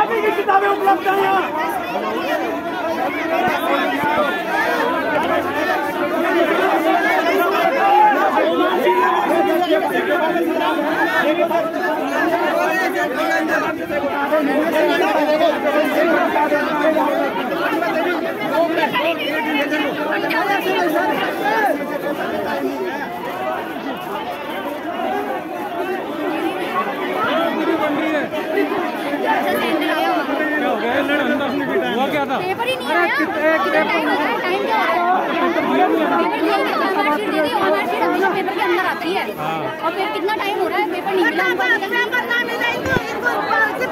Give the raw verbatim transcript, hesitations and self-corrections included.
सभी की किताबें उपलब्ध हैं यहाँ। हुआ क्या था? पेपर ही नहीं आया। कितना टाइम हो गया? टाइम क्या हो रहा है? पेपर दिया था, मार्कशीट दे दी, और मार्कशीट हमेशा पेपर के अंदर आती है। और फिर कितना टाइम हो रहा है, पेपर नहीं मिला।